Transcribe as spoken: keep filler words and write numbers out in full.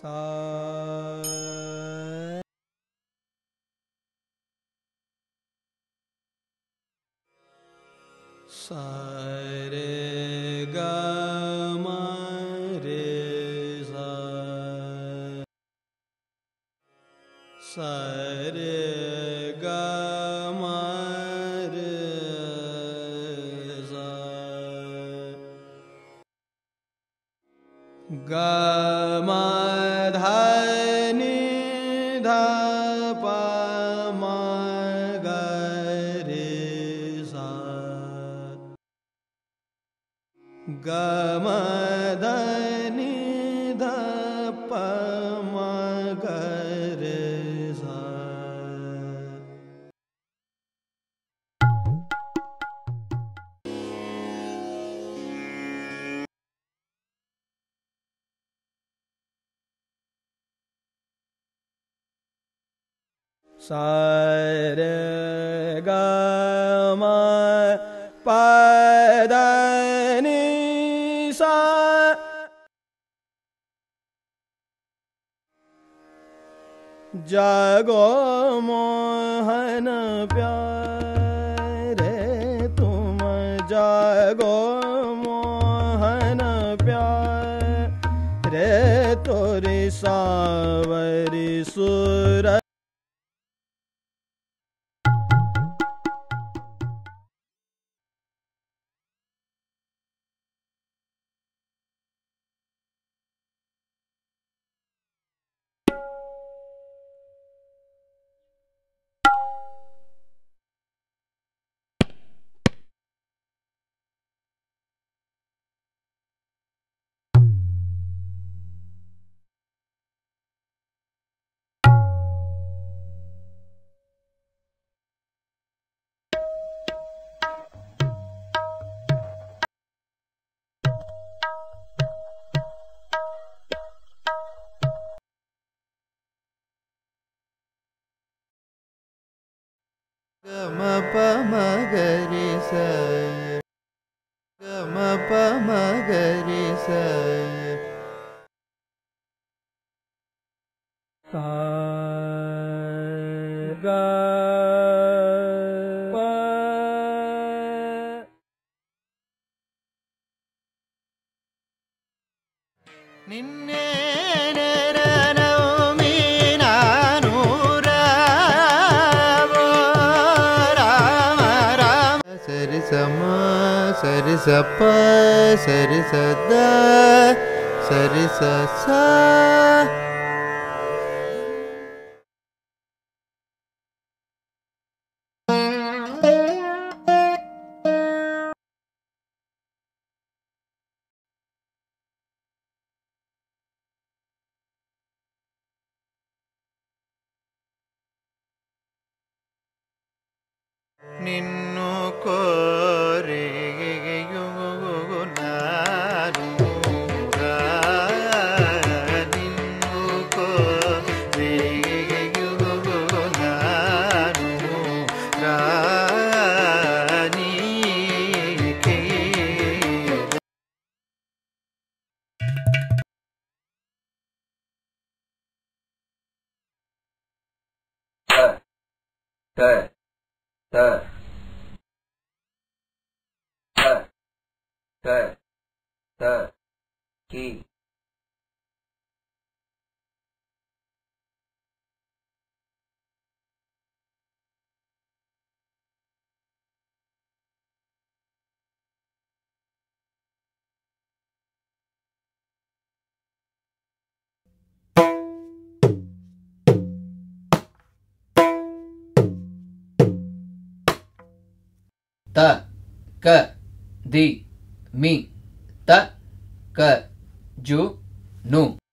सा सा रे ग म रे सा सा रे ग म रे सा ग म ध नि ध प म ग रे सा ग म ध नि ध प म ग रे सा सा रे ग म प ध नि सा जागो मोहन प्यारे तुम जागो मोहन प्यारे तोरी सावरी सुर ग म प म ग रे सा ग म प म ग रे सा सा ग प ನಿನ್ನೆ ಸರಿ ಸಮ ಸರಿ ಸಪ್ಪ ಸರಿ ಸದ ಸರಿ ಸ ಸ ನಿನ್ನು ಕೋರೆಯು ನಾನು ನಿನ್ನು ಕೋರೆಯು ನಾನು ರಾಣಿಕೆ ತ ತ ತ ತ ಕಿ ತ ಕ ದಿ ಮಿ ತ ಕ ಜು ನು